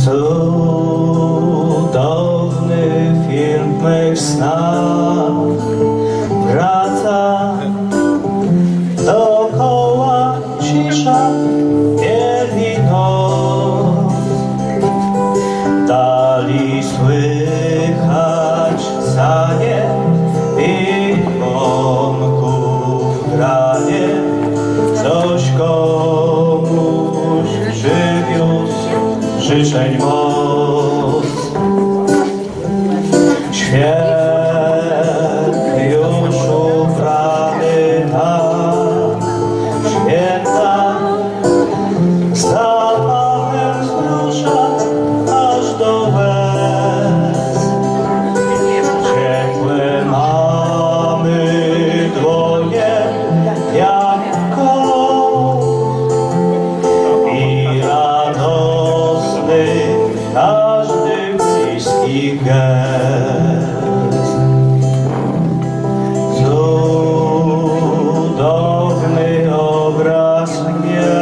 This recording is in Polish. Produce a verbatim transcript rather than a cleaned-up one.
Cudowny film w mych snach wraca, dookoła cisza, bieli noc. Dali słychać sanie i dzwonków granie, coś komuś przywiózł życzeń moc. Świat już ubrany na święta, zapachem wzrusza aż do łez. Ciepłe mamy dłonie jak koł i radosny każdy bliski gest. Cudowny obraz mnie